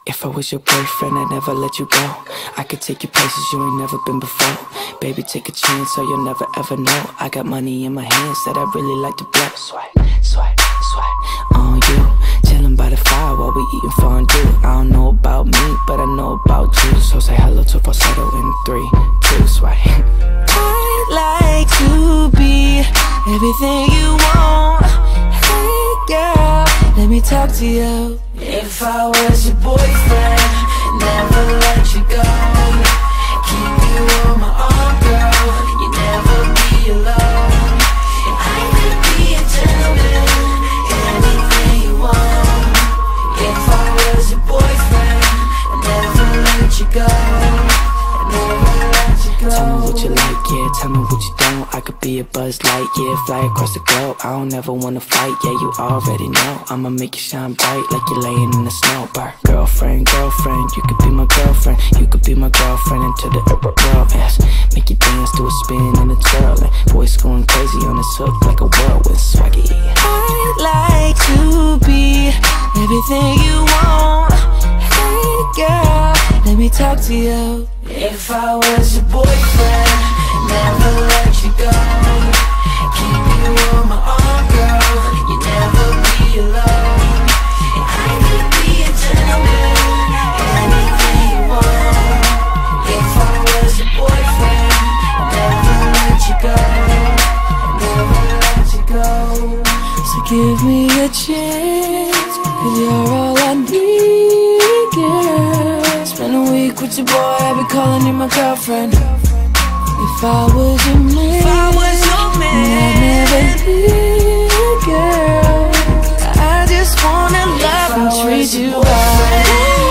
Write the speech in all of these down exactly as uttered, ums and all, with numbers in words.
If I was your boyfriend, I'd never let you go. I could take you places you ain't never been before. Baby, take a chance so you'll never ever know. I got money in my hands that I really like to blow. Swipe, swipe, swipe on you. Chillin' by the fire while we eating fondue. I don't know about me, but I know about you. So say hello to falsetto in three, two, swipe. I'd like to be everything you want. Hey girl, let me talk to you. If I was your boyfriend, never let you go. Keep you on my arm, girl. You never be alone. I could be a gentleman, anything you want. If I was your boyfriend, never let you go. Never let you go. Tell me what you like, yeah, tell me what you don't. I could be a Buzz Light, yeah, fly across the globe. I don't ever wanna fight, yeah, you already know. I'ma make you shine bright like you're laying in the snow. Bar. Girlfriend, girlfriend, you could be my girlfriend. You could be my girlfriend until the world ends. Make you dance to a spin and a twirl. Voice going crazy on this hook like a whirlwind swaggy. I'd like to be everything you want. Hey girl, let me talk to you. If I was your boyfriend, never let you go. Keep you on my arm, girl. You never be alone. I could be a gentleman, anything you want. If I was your boyfriend, never let you go. Never let you go. So give me a chance, 'cause you're all I need, girl. Spend a week with your boy, I'd be calling you my girlfriend. If I was your man, if I was your man, I'd never leave, girl. I just wanna love and treat you right.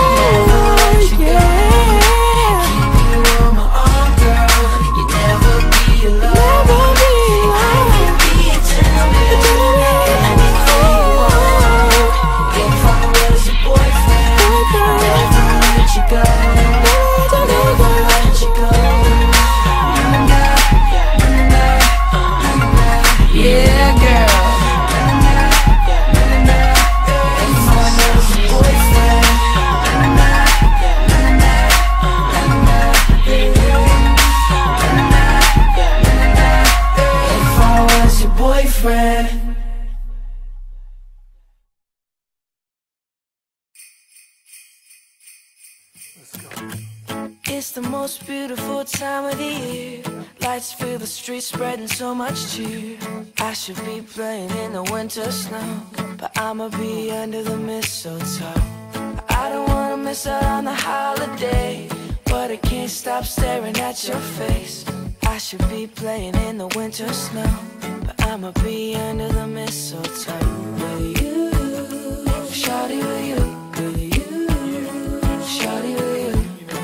It's the most beautiful time of the year. Lights fill the streets, spreading so much cheer. I should be playing in the winter snow, but I'ma be under the mistletoe. I don't wanna miss out on the holiday, but I can't stop staring at your face. I should be playing in the winter snow, but I'ma be under the mistletoe. With you, shawty, with you, with you, shawty, with you.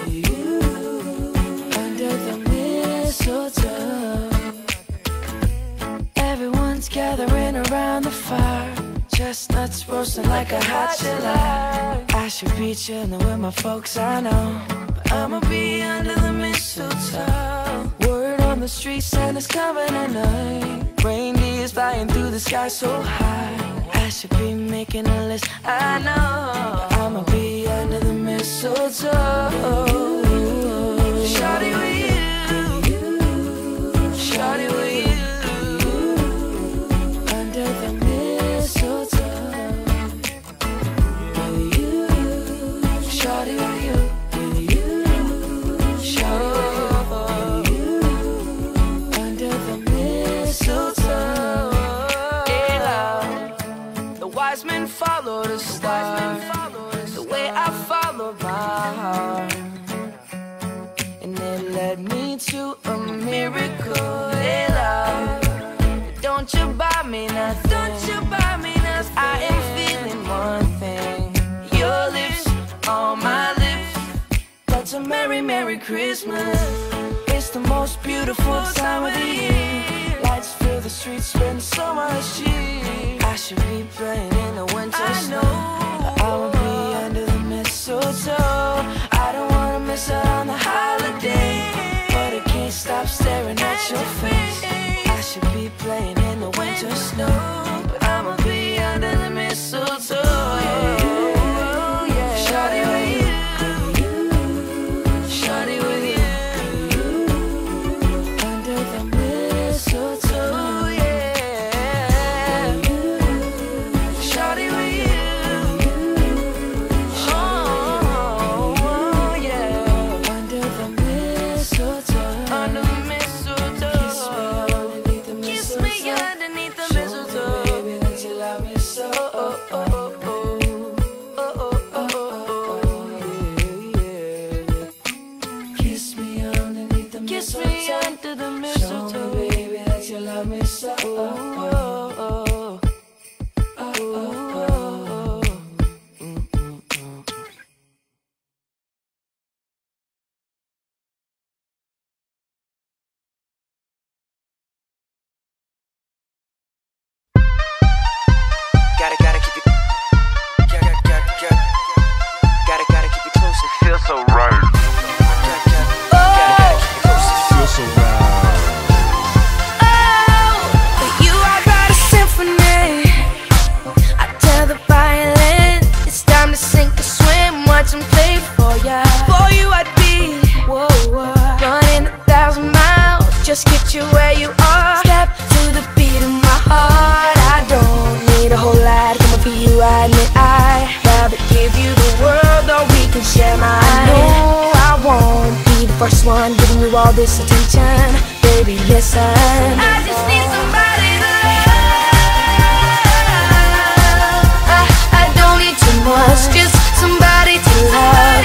Everyone's gathering around the fire, chestnuts roasting like a hot July. I should be chilling with my folks, I know, but I'ma be under the mistletoe. Word on the street, Santa's coming at night. Reindeer's flying through the sky so high. I should be making a list, I know, but I'ma be under the mistletoe. Shawty with you, shawty with you, under the mistletoe. With you, shawty with you, with you, shawty with you, under the mistletoe. Hey love, the wise men follow the star, the way I follow my heart. It led me to a miracle, hey love. Don't you buy me nothing, don't you buy me nothing. I am feeling one thing, your lips on my lips. That's a merry, merry Christmas. It's the most beautiful time of the year. Lights fill the streets, spend so much cheer. I should be playing in the winter snow, but I'll be under the mistletoe. I don't wanna miss out on the holiday, but I can't stop staring at your face. I should be playing in the winter snow, but I'ma be under the mistletoe. Yeah, yeah. Shawty with you. all this attention. Baby, listen, I just need somebody to love. I, I don't need too much, just somebody to love.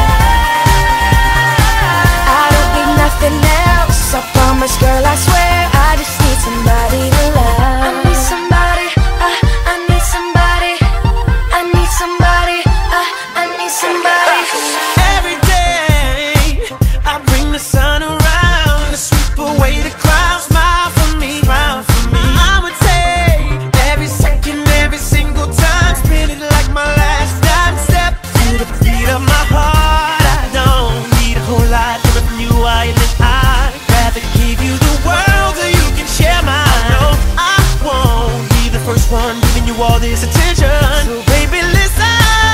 I don't need nothing else, I promise, girl, I swear. I just need somebody to love. I need somebody, I, I need somebody. I need somebody, I, I need somebody. Every day I bring the sun around to sweep away the clouds. Smile for me, smile for me. I'ma take every second, every single time, spin it like my last time. Step to the beat of my heart. I don't need a whole lot from you, I live. I'd rather give you the world so you can share mine. No, I won't be the first one giving you all this attention. So baby, listen.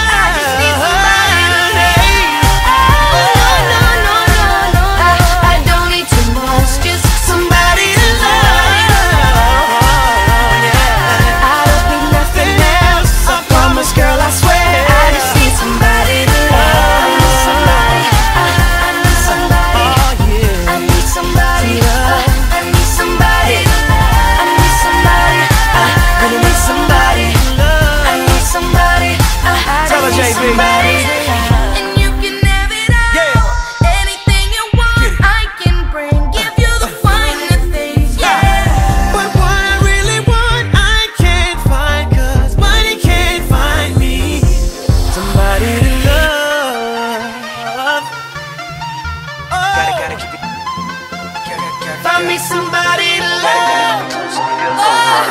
Find me somebody to love. Oh,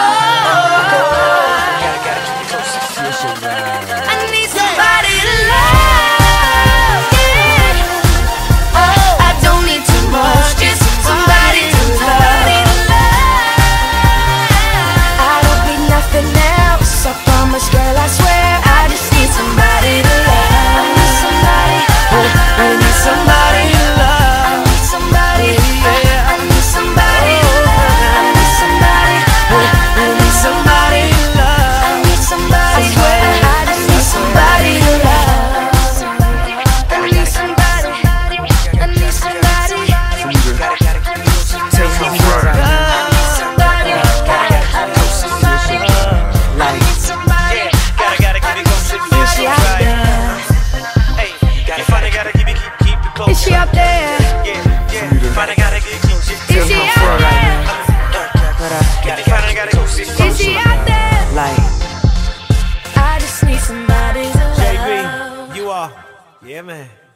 I need somebody to love. Yeah. Oh, I don't need too much, just somebody to love. I don't need nothing else, I promise, girl, I swear. I just need somebody to love. I need somebody, I need somebody to love. I need somebody, I need somebody to love. I need somebody, I need somebody to love. I need somebody, I swear, I just need somebody to love. I need somebody, I need somebody. Take me for it. I need somebody, I need somebody. I need somebody. Gotta, gotta keep it going. Is she out there? Hey, you finally gotta keep it, keep, keep it close. Is she out there? Yeah, yeah. You finally gotta keep, keep, keep. Is she out there? You finally gotta keep it close. Is she out there? Like, I just need somebody to love. J B, you are. Yeah, man.